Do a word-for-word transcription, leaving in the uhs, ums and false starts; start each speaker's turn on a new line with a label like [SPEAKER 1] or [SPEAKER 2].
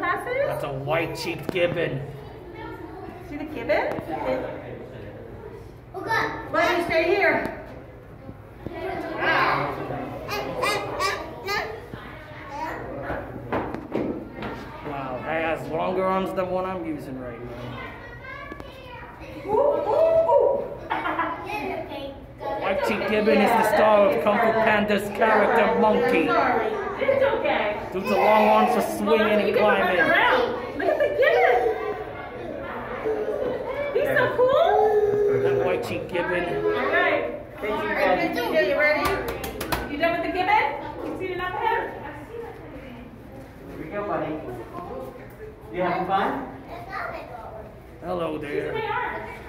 [SPEAKER 1] glasses?
[SPEAKER 2] That's a white cheeked gibbon.
[SPEAKER 1] See the gibbon? Why do you stay here? Wow.
[SPEAKER 2] Wow, that has longer arms than one I'm using right now.
[SPEAKER 1] Ooh, ooh, ooh.
[SPEAKER 2] White Cheeked Gibbon is the star of Kung Fu Panda's character Monkey.
[SPEAKER 1] Sorry, it's okay.
[SPEAKER 2] Due to long arms for swinging and climbing.
[SPEAKER 1] Look at the gibbon. He's so cool.
[SPEAKER 2] That White Cheeked Gibbon.
[SPEAKER 1] All right. Are you ready? You done with the gibbon? You seen enough of him?
[SPEAKER 3] Here we go, buddy. You having fun?
[SPEAKER 2] Hello there.
[SPEAKER 1] They are.